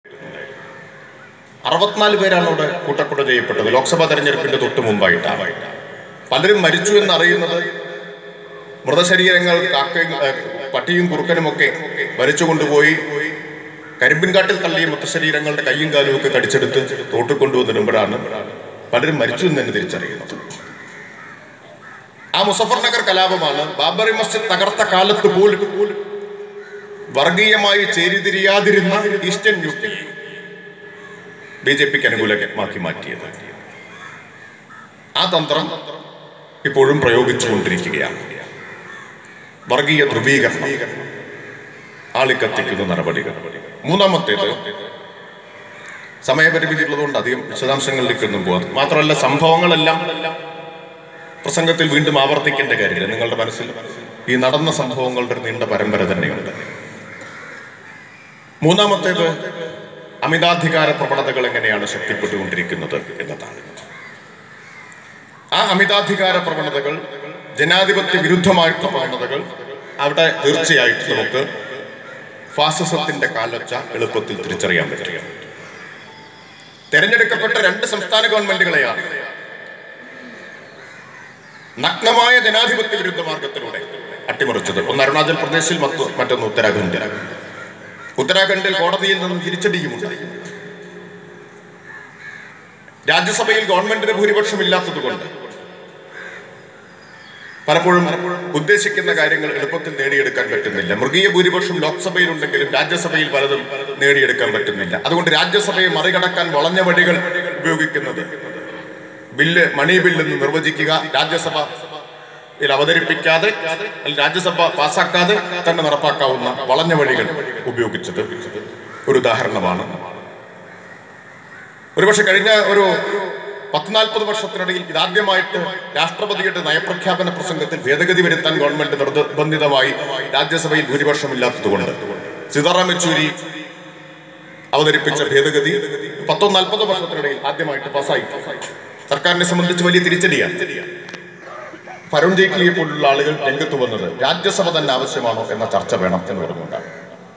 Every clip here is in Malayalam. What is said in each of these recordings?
64 പേരാണ് അവിടെ കൂട്ടക്കൊല ചെയ്യപ്പെട്ടത് ലോക്സഭാ തെരഞ്ഞെടുപ്പിന്റെ തൊട്ട് മുമ്പായിട്ട്. പലരും മരിച്ചു എന്നറിയുന്നത് മൃതശരീരങ്ങൾ പട്ടിയും കുറുക്കനുമൊക്കെ വലിച്ചു കൊണ്ടുപോയി കരിമ്പിൻകാട്ടിൽ തള്ളിയ മൃതശരീരങ്ങളുടെ കയ്യും കാലും ഒക്കെ കടിച്ചെടുത്ത് തോട്ടിൽ കൊണ്ടുവന്നിടുമ്പോഴാണ് പലരും മരിച്ചു എന്ന് തന്നെ തിരിച്ചറിയുന്നത്. ആ മുസഫർ നഗർ കലാപമാണ് ബാബറി മസ്ജിദ് തകർത്ത കാലത്ത് പോലും വർഗീയമായി ചേരിതിരിയാതിരുന്ന ഈസ്റ്റേൺ യു പി BJPക്ക് അനുകൂലമാക്കി മാറ്റിയത്. ആ തന്ത്രം ഇപ്പോഴും പ്രയോഗിച്ചുകൊണ്ടിരിക്കുകയാണ്. വർഗീയ ധ്രുവീകരണം, ആളിക്കത്തിക്കുന്ന നടപടികൾ. മൂന്നാമത്തേത്, സമയപരിമിതി ഉള്ളതുകൊണ്ട് അധികം വിശദാംശങ്ങളിലേക്കൊന്നും പോകാം. മാത്രമല്ല, സംഭവങ്ങളെല്ലാം പ്രസംഗത്തിൽ വീണ്ടും ആവർത്തിക്കേണ്ട കാര്യമില്ല. നിങ്ങളുടെ മനസ്സിൽ ഈ നടന്ന സംഭവങ്ങളുടെ ഒരു നീണ്ട പരമ്പര തന്നെയുണ്ട്. മൂന്നാമത്തേത്, അമിതാധികാര പ്രവണതകൾ എങ്ങനെയാണ് ശക്തിപ്പെട്ടുകൊണ്ടിരിക്കുന്നത് എന്നതാണ്. ആ അമിതാധികാര പ്രവണതകൾ, ജനാധിപത്യ വിരുദ്ധമായിട്ടുള്ള പ്രവണതകൾ, അവിടെ തീർച്ചയായിട്ടും നമുക്ക് ഫാസിസത്തിന്റെ കാലൊച്ച എളുപ്പത്തിൽ തിരിച്ചറിയാൻ പറ്റുക. തെരഞ്ഞെടുക്കപ്പെട്ട 2 സംസ്ഥാന ഗവൺമെന്റുകളെയാണ് നഗ്നമായ ജനാധിപത്യ വിരുദ്ധ മാർഗത്തിലൂടെ അട്ടിമറിച്ചത്. ഒന്ന് അരുണാചൽ പ്രദേശിൽ, മറ്റൊന്ന് ഉത്തരാഖണ്ഡിൽ. ഉത്തരാഖണ്ഡിൽ കോടതിയിൽ നിന്ന് തിരിച്ചടിയുമുണ്ടായി. രാജ്യസഭയിൽ ഗവൺമെന്റിന് ഭൂരിപക്ഷം ഇല്ലാത്തതുകൊണ്ട് പലപ്പോഴും ഉദ്ദേശിക്കുന്ന കാര്യങ്ങൾ എളുപ്പത്തിൽ നേടിയെടുക്കാൻ പറ്റുന്നില്ല. മൃഗീയ ഭൂരിപക്ഷം ലോക്സഭയിലുണ്ടെങ്കിലും രാജ്യസഭയിൽ പലതും നേടിയെടുക്കാൻ പറ്റുന്നില്ല. അതുകൊണ്ട് രാജ്യസഭയെ മറികടക്കാൻ വളഞ്ഞ വഴികൾ ഉപയോഗിക്കുന്നത് മണി ബില്ല് എന്ന് നിർവചിക്കുക, രാജ്യസഭയിൽ അവതരിപ്പിക്കാതെ, രാജ്യസഭ പാസാക്കാതെ തന്നെ നടപ്പാക്കാവുന്ന വളഞ്ഞ വഴികൾ ഉപയോഗിച്ചത് ഒരു ഉദാഹരണമാണ്. ഒരുപക്ഷെ കഴിഞ്ഞ ഒരു 40-40 വർഷത്തിനിടയിൽ ഇതാദ്യമായിട്ട് രാഷ്ട്രപതിയുടെ നയപ്രഖ്യാപന പ്രസംഗത്തിൽ ഭേദഗതി വരുത്താൻ ഗവൺമെന്റ് നിർബന്ധിതമായി രാജ്യസഭയിൽ ഭൂരിപക്ഷമില്ലാത്തതുകൊണ്ട്. സീതാറാം യെച്ചൂരി അവതരിപ്പിച്ച ഭേദഗതി 40-40 വർഷത്തിനിടയിൽ ആദ്യമായിട്ട് പാസ്സായി. സർക്കാരിനെ സംബന്ധിച്ച് വലിയ തിരിച്ചടിയാണ്. അരുൺ ജെയ്റ്റ്ലിയെ പോലുള്ള ആളുകൾ രംഗത്ത് വന്നത് രാജ്യസഭ തന്നെ ആവശ്യമാണോ എന്ന ചർച്ച വേണം എന്ന് പറഞ്ഞുകൊണ്ടാണ്.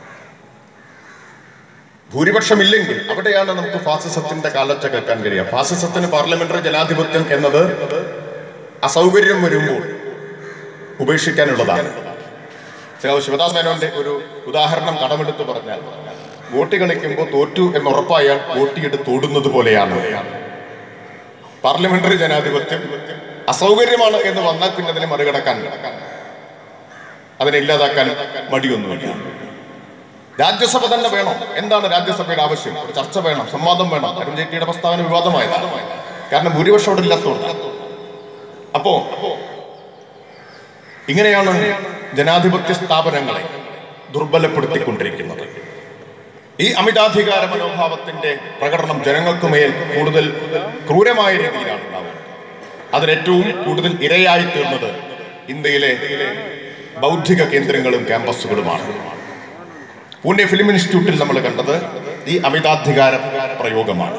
ഭൂരിപക്ഷമില്ലെങ്കിൽ അവിടെയാണ് നമുക്ക് ഫാസിസത്തിന്റെ കാലൊച്ച കേൾക്കാൻ കഴിയുക. ഫാസിസത്തിന് പാർലമെന്ററി ജനാധിപത്യം എന്നത് അസൗകര്യം വരുമ്പോൾ ഉപേക്ഷിക്കാനുള്ളതാണ്. ശിവദാസ് മേനോന്റെ ഒരു ഉദാഹരണം കടമെടുത്ത് പറഞ്ഞാൽ, ഗോട്ടി കളിക്കുമ്പോൾ തോറ്റു എന്നുറപ്പായാൽ ഗോട്ടിയെടുത്ത് ഓടുന്നത് പോലെയാണ്. പാർലമെന്ററി ജനാധിപത്യം അസൗകര്യമാണ് എന്ന് വന്നാൽ പിന്നെ അതിനെ മറികടക്കാൻ, അതിനെ ഇല്ലാതാക്കാൻ മടിയൊന്നുമില്ല. രാജ്യസഭ തന്നെ വേണം. എന്താണ് രാജ്യസഭയുടെ ആവശ്യം? ഒരു ചർച്ച വേണം, സംവാദം വേണം. അരുൺ ജെയ്റ്റ്ലിയുടെ പ്രസ്താവന വിവാദമായത് കാരണം ഭൂരിപക്ഷം അവിടെ ഇല്ലാത്തതുകൊണ്ട്. അപ്പോ ഇങ്ങനെയാണ് ജനാധിപത്യ സ്ഥാപനങ്ങളെ ദുർബലപ്പെടുത്തിക്കൊണ്ടിരിക്കുന്നത്. ഈ അമിതാധികാര മനോഭാവത്തിന്റെ പ്രകടനം ജനങ്ങൾക്ക് മേൽ കൂടുതൽ ക്രൂരമായ രീതിയിലാണ് ഉണ്ടാവുന്നത്. അതിലേറ്റവും കൂടുതൽ ഇരയായി തീർന്നത് ഇന്ത്യയിലെ ബൗദ്ധിക കേന്ദ്രങ്ങളും ക്യാമ്പസുകളുമാണ്. പൂനെ ഫിലിം ഇൻസ്റ്റിറ്റ്യൂട്ടിൽ നമ്മൾ കണ്ടത് ഈ അമിതാധികാര പ്രയോഗമാണ്.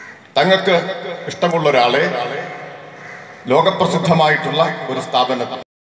തങ്ങൾക്ക് ഇഷ്ടമുള്ള ഒരാളെ ലോകപ്രസിദ്ധമായിട്ടുള്ള ഒരു സ്ഥാപനത്തിൽ